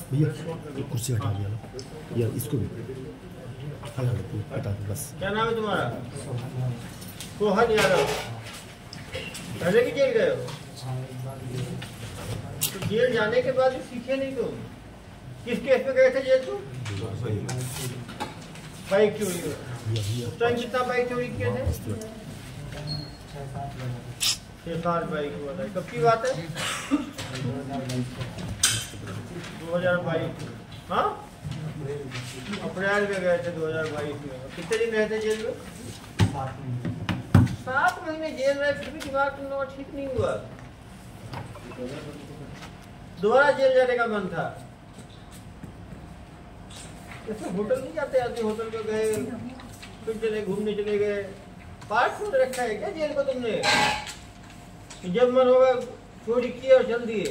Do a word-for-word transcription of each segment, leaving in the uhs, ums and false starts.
भैया एक कुर्सी हटा दिया ना यार, इसको भी हटा दो, हटा दो बस। क्या नाम है तुम्हारा? सोहन यादव। पहले भी जेल गए हो? तो जेल जाने के बाद भी सीखे नहीं तुम? किस केस में गए थे जेल तुम? बाइक चोरी हो। उस टाइम कितना बाइक चोरी किए थे? छह सात बाइक हुआ था। कब की बात है? दो हजार बाईस। हाँ, अप्रैल में गए थे दो हजार बाईस में। कितने दिन रहे थे जेल में? सात महीने जेल रहे, फिर भी दिमाग तुम लोग ठीक नहीं हुआ। दोबारा जेल जाने का मन था। ऐसे होटल नहीं जाते आदमी, होटल में गए फिर चले घूमने चले गए। पार्ट खोल रखा है क्या जेल को तुमने? जब मन होगा चोरी किए और चल दिए।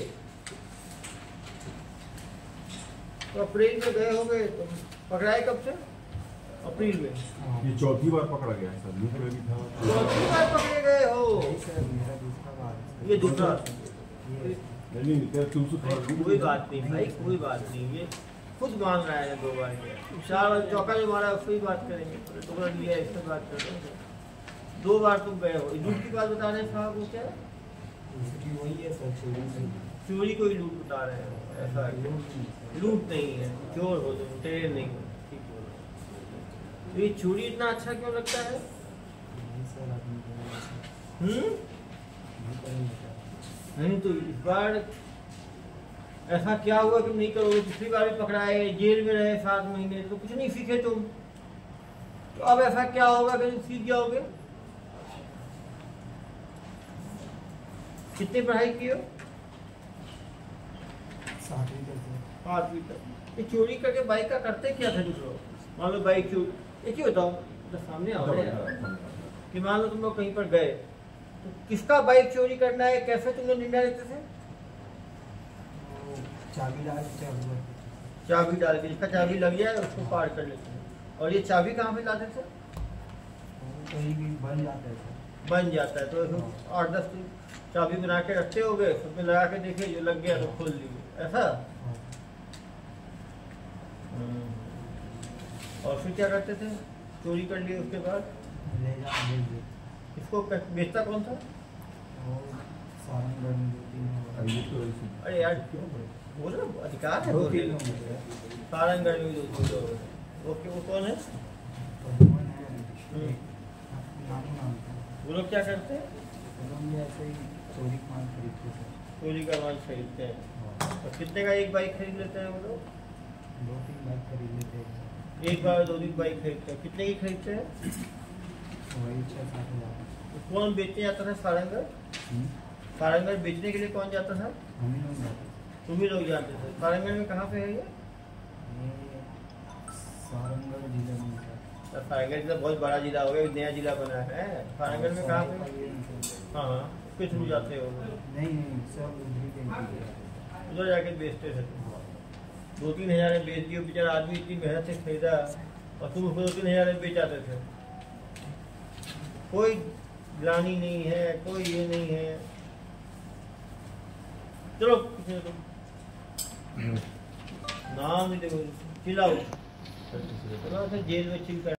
तो अप्रैल में गए होंगे, तो पकड़ाए कब से? अप्रैल में। ये चौथी बार पकड़ा गया है सर। दूसरा भी था। चौथी बार पकड़े गए हो? ये दूसरा। नहीं नहीं, तुमसे थोड़ा कोई बात नहीं भाई, कोई बात नहीं। ये खुद मान रहा है दो बार चार बार चौका जो मारा उससे ही बात करेंगे। टुकड़ा लिया इससे बात कर रहे हैं। दो बार तुम गए हो। लूट की बात बता रहे हैं साहब, वो क्या है? वही है सर, चोरी चोरी को ही लूट बता रहे हो? ऐसा लूट नहीं है, चोर हो तुम, टेढ़े नहीं हो। ठीक बोलो। तो ये चोरी इतना अच्छा क्यों लगता है? हम्म नहीं तो इस बार ऐसा क्या हुआ कि नहीं करोगे? पिछली बार भी पकड़ाए, जेल में रहे सात महीने, तो कुछ नहीं सीखे तुम। तो अब ऐसा क्या होगा कि सीख जाओगे? कितनी पढ़ाई की हो? पाँचवीं तक। ये चोरी करके बाइक का करते क्या थे तुम लोग? मान लो बाइक चोरी, एक ही बताओ तो सामने आओ कि मान लो तुम लोग कहीं पर गए, तो किसका बाइक चोरी करना है, कैसे तुम लोग निर्णय लेते थे? चाबी डाल के चाबी डाल के, जिसका चाबी लग जाए उसको पार कर लेते हैं। और ये चाबी कहाँ पे लाते थे? कहीं भी बन जाता है। बन जाता है तो आठ दस चाबी बना के रखते हो गए, उसमें लगा के देखे जो लग गया तो खोल लिए, ऐसा? और फिर क्या करते थे? चोरी कर लिए उसके बाद ले जा बेच दे। इसको बेचता कौन था? अरे यार बोलो, अधिकार है बोलने का। सारंगगढ़ में जो ओके, वो कौन है? वो लोग क्या करते हैं? ऐसे ही चोरी का माल खरीदते हैं। चोरी का माल खरीदते हैं। तो कितने का एक बाइक खरीद लेते हैं वो लोग? दो तीन बाइक खरीद लेते हैं। एक बार दो तीन बाइक खरीदते हैं। कितने की खरीदते हैं? वही छः सात हज़ार। तो कौन बेचने जाता था सारंगगढ़? सारंगगढ़ बेचने के लिए कौन जाता था? हम ही लोग जाते तुम ही लोग जाते थे। सारंगगढ़ में कहाँ पे है ये? ये सारंगगढ़ जिले में है। तो सारंगगढ़ जिला बहुत बड़ा जिला हो गया, नया जिला बना है। सारंगगढ़ में कहाँ पे? हाँ हाँ, किस थ्रू जाते हो? नहीं नहीं, सब उधर के उधर जाके बेचते थे। दो तीन हजार में बेच दियो, बेचारा आदमी इतनी मेहनत से खरीदा और तुम उसको दो तीन हजार में बेच आते थे। कोई ग्लानी नहीं है, कोई ये नहीं है। चलो नाम नहीं देखो, चिल्लाओ जेल में चिल कर